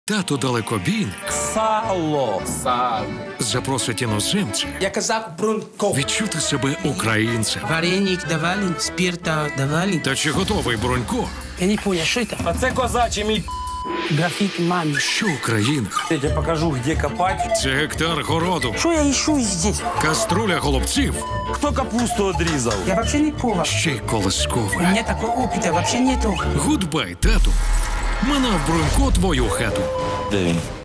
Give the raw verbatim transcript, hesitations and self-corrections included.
Тато далекобійник Сало. Сало. запросить іноземця Я казав Брунько. відчути себе українцем. Вареник давали, спирта давали. Та чи готовий Брунько, Я не понял, что это? А це козачий мій. График маме. що Україна Я тебе покажу, де копати. це гектар городу, Что я ищу здесь? каструля голубців, Хто капусту одрізав? Я вообще не повар. ще й У колискове. меня такого опыта вообще нету. Гудбай, тату. Минав Брунько твою хату. Де він?